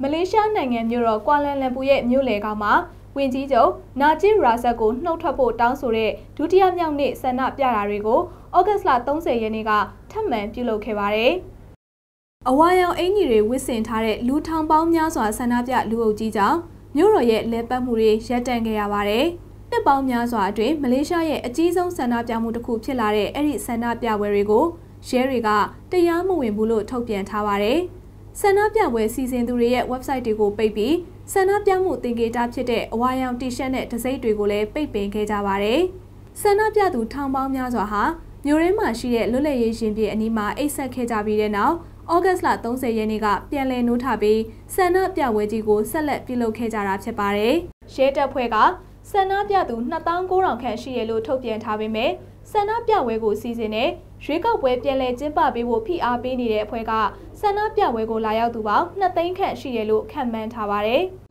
လေးရှားနိုင်ငံမြို့တော်ကွာလာလမ်ပူရဲ့မြို့လယ်ကောင်မှာဝန်ကြီးချုပ်နာဂျစ်ရာဇတ်ကိုနှုတ်ထွက်ဖို့တောင်းဆိုတဲ့ဒုတိယမြောက်နေ့ဆန္ဒပြတာတွေကိုဩဂတ်လ30ရက်နေ့ကထပ်မံပြုလုပ်ခဲ့ပါတယ်။အဝါရောင်အင်ကြီးတွေဝစ်ဆင်ထားတဲ့လူထောင်ပေါင်းများစွာဆန္ဒပြလူအုပ်ကြီးကြောင့်မြို့တော်ရဲ့လဲပတ်မှုတွေရပ်တန့်ခဲ့ရပါတယ်။နှစ်ပေါင်းများစွာအတွင်းမလေးရှားရဲ့အကြီးဆုံးဆန္ဒပြမှုတစ်ခုဖြစ်လာတဲ့အဲ့ဒီဆန္ဒပြပွဲတွေကိုရဲတွေကတရားမဝင်ဘူးလို့ထုတ်ပြန်ထားပါတယ်။ဆန္ဒပြပွဲစီစဉ်သူတွေရဲ့ website တွေကိုပိတ်ပြီးဆန္ဒပြမှုသင်္ကေတဖြစ်တဲ့အဝါရောင်တီရှပ်နဲ့တံဆိပ်တွေကိုလည်းပိတ်ပင်ခဲ့ကြပါတယ်။ဆန္ဒပြသူထောင်ပေါင်းများစွာဟာမြို့ရင်းမှာရှိတဲ့လွတ်လပ်ရေးရင်ပြင်အနီးမှာအိတ်ဆက်ခဲ့ကြပြီးတဲ့နောက်ဩဂတ်လ30ရက်နေ့ကပြန်လည်နိုးထပြီးဆန္ဒပြပွဲကြီးကိုဆက်လက်ပြုလုပ်ခဲ့ကြတာဖြစ်ပါတယ်။ရဲတပ်ဖွဲ့ကဆန္ဒပြသူ2900ခန့်ရှိရလို့ထုတ်ပြန်ထားပေမဲ့ဆန္ဒပြပွဲကိုစီစဉ်တဲ့ရွေးကောက်ပွဲပြန်လည်ကျင်းပပေးဖို့ဖိအားပေးနေတဲ့အဖွဲ့ကဆန္ဒပြပွဲကိုလာရောက်သူပေါင်း2သိန်းခန့်ရှိရလို့ခန့်မှန်းထားပါတယ်။